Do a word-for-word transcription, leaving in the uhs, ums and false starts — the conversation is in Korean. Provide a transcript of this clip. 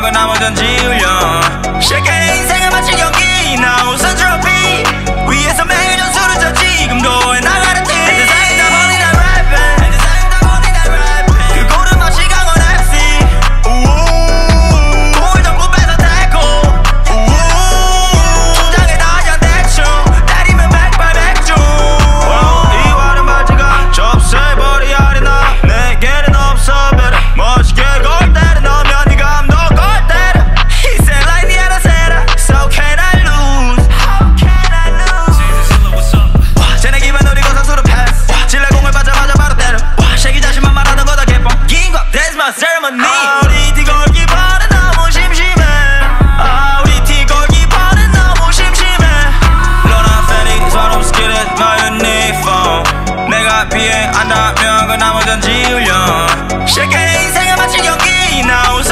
그 나머진 지우려 쉽게 인생을 마치 경기 나 우선 트로피 위에서 매일 전술을 쳐 지금도 해나가는 팀 At the same time only not rapping At the same time only not rapping 그 고른 맛이 강원 엠씨 공을 전부 뺏어 태고 통장에 다연 대충 때리면 백발 백중 이 와른 바지가 접수해버리 아리나 내게는 없어 better 멋지게 골 때려 넣으면 네 감독 골 때려 He said like me and I said So can I lose? How can I lose? 쟤네 기분 노리고 선수로 패스 질레 공을 받자마자 바로 때려 쉐기 자신만 말하던 거다 개뻥 Give up, that's my ceremony 아 우리 팀 골키퍼는 너무 심심해 아 우리 팀 골키퍼는 너무 심심해 로나 페리 스와롭스키는 my uniform 내가 비행한다면 그 나머진 지우려 쉽게 인생을 마치 경기 나